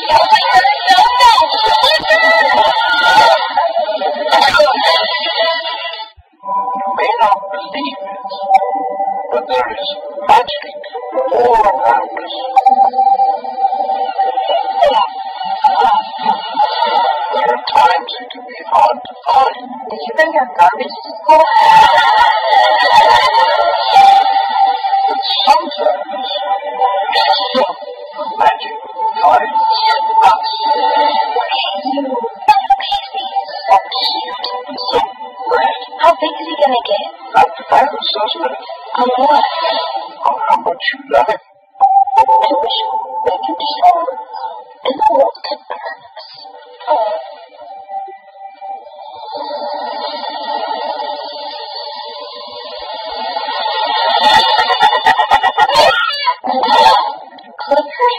may not believe it, but there is magic all around us. There are times it can be hard to find. Did you bring your garbage to school? But sometimes some magic finds us. So red. How big is he gonna get? That depends, doesn't it? On what? On how much you love him. I wish we could show him, and the world could burn us. Oh. Clifford?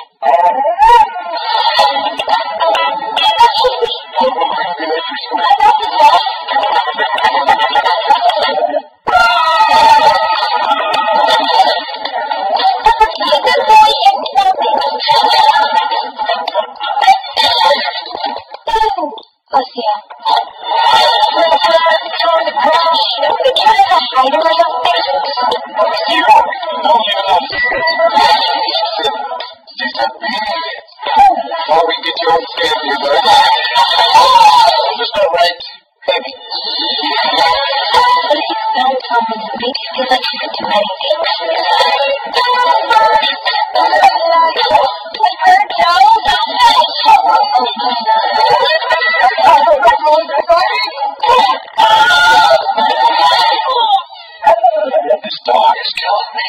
Before we get your family back. Just not right. Heavy. What if you found someone that makes you feel like you could do anything? This dog is killing me.